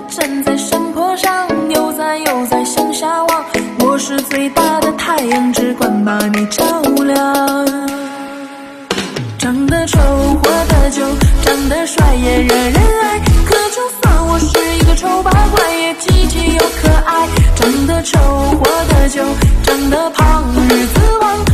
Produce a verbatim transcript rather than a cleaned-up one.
站在山坡上，悠哉悠哉向下望。我是最大的太阳，只管把你照亮。长得丑，活得久，长得帅也惹人爱。可就算我是一个丑八怪，也积极又可爱。长得丑，活得久，长得胖，日子旺。